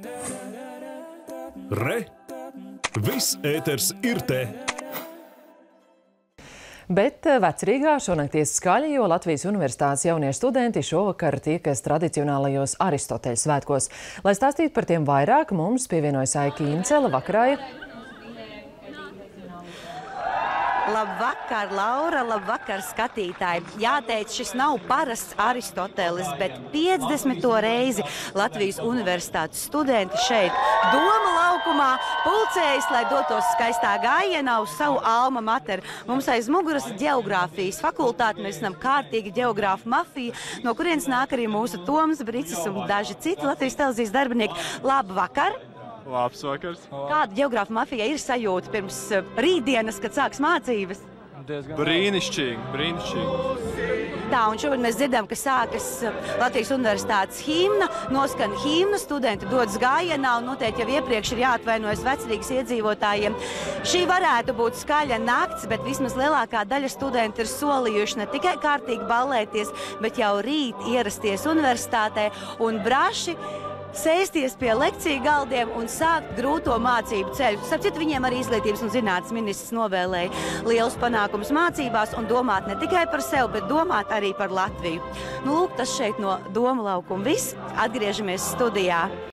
Re! Viss ēters ir te! Bet Vecrīgā šonakt ies skaļi, jo Latvijas Universitātes jaunieši studenti šovakar tiekas tradicionālajos Aristoteļa svētkos. Lai stāstītu par tiem vairāk, mums pievienojas Aika Incele. Vakarā. Labvakar, Laura, labvakar, skatītāji. Jāteic, šis nav parasts Aristotelis, bet 50. reizi Latvijas Universitātes studenti šeit Doma laukumā pulcējas, lai dotos skaistā gājienā uz savu alma mater. Mums aiz muguras ģeogrāfijas fakultāte, mēs esam kārtīgi ģeogrāfu mafija, no kurienes nāk arī mūsu Toms Bricis un daži citi Latvijas televīzijas darbinieki. Labvakar! Labs vakars. Kāda ģeogrāfa mafija ir sajūta pirms rītdienas, kad sāks mācības? Brīnišķīgi, brīnišķīgi. Tā, un šobrīd mēs dzirdam, ka sākas Latvijas Universitātes himna, noskan himna, studenti dodas gājienā, un noteikti jau iepriekš ir jāatvainojas Vecrīgas iedzīvotājiem. Šī varētu būt skaļa nakts, bet vismaz lielākā daļa studenti ir solījuši ne tikai kārtīgi ballēties, bet jau rīt ierasties universitātē un braši sēsties pie lekciju galdiem un sākt grūto mācību ceļu. Starp citu, viņiem arī Izglītības un zinātnes ministrs novēlēja lielus panākumus mācībās un domāt ne tikai par sevi, bet domāt arī par Latviju. Nu, lūk, tas šeit no Doma laukuma viss. Atgriežamies studijā.